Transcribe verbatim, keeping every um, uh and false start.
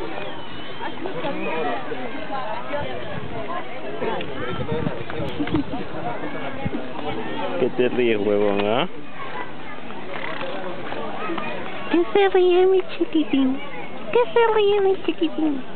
¿Qué te ríes, huevón, ah? ¿Qué se ríe mi chiquitín? ¿Qué se ríe mi chiquitín?